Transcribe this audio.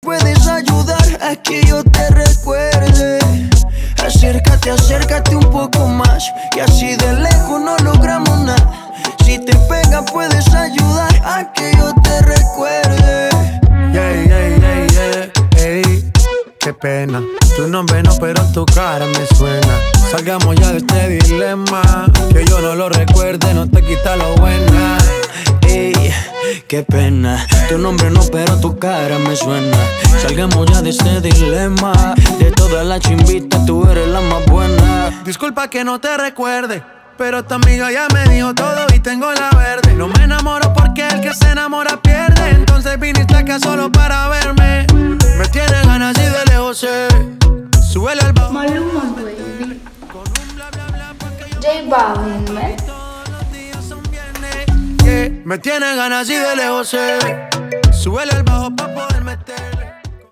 puedes ayudar a que yo te recuerde. Acércate, acércate un poco más, y así de lejos no logramos nada. Si te pega puedes ayudar a que yo te recuerde. Ey, qué pena. Tu nombre no, pero tu cara me suena. Salgamos ya de este dilema. Que yo no lo recuerde, no te quita lo buena. Ey, qué pena. Tu nombre no, pero tu cara me suena. Salgamos ya de este dilema. De todas las chimbitas tú eres la más buena. Disculpa que no te recuerde, pero tu amiga ya me dijo todo y tengo la verde. No me enamoro porque el que se enamora pierde. Entonces viniste acá solo para verme. Me tienes ganas y de lejos sé. Súbele al bajo. Maluma, baby. J Balvin, man. Me tienes ganas y de lejos sé. Súbele al bajo pa' poder.